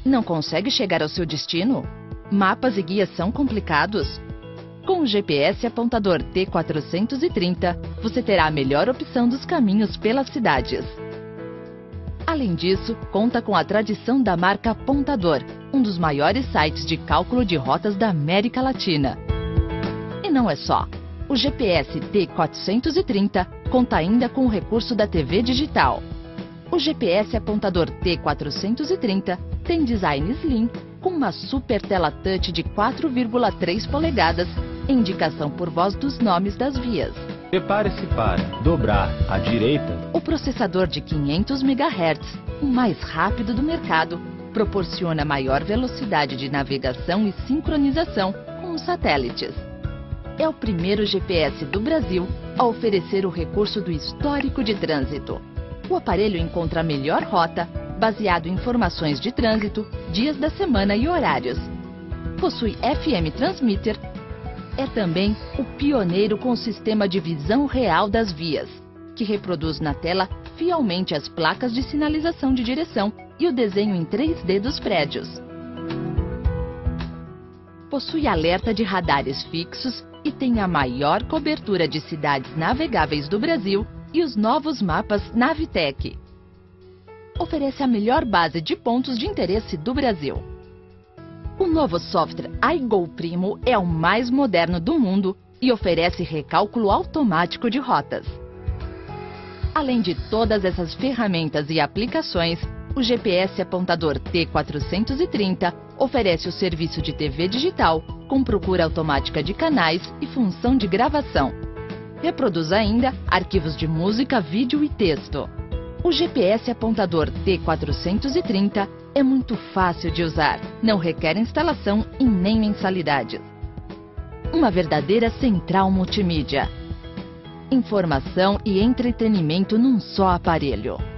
Não consegue chegar ao seu destino? Mapas e guias são complicados? Com o GPS apontador T430, você terá a melhor opção dos caminhos pelas cidades. Além disso, conta com a tradição da marca Apontador, um dos maiores sites de cálculo de rotas da América Latina. E não é só. O GPS T430 conta ainda com o recurso da TV digital. O GPS apontador T430 tem design slim, com uma super tela touch de 4,3 polegadas e indicação por voz dos nomes das vias. Prepare-se para dobrar à direita. O processador de 500 MHz, o mais rápido do mercado, proporciona maior velocidade de navegação e sincronização com os satélites. É o primeiro GPS do Brasil a oferecer o recurso do histórico de trânsito. O aparelho encontra a melhor rota, baseado em informações de trânsito, dias da semana e horários. Possui FM Transmitter. É também o pioneiro com o sistema de visão real das vias, que reproduz na tela fielmente as placas de sinalização de direção e o desenho em 3D dos prédios. Possui alerta de radares fixos e tem a maior cobertura de cidades navegáveis do Brasil e os novos mapas Navitec. Oferece a melhor base de pontos de interesse do Brasil. O novo software iGo Primo é o mais moderno do mundo e oferece recálculo automático de rotas. Além de todas essas ferramentas e aplicações, o GPS apontador T430 oferece o serviço de TV digital com procura automática de canais e função de gravação. Reproduz ainda arquivos de música, vídeo e texto. O GPS apontador T430 é muito fácil de usar, não requer instalação e nem mensalidades. Uma verdadeira central multimídia. Informação e entretenimento num só aparelho.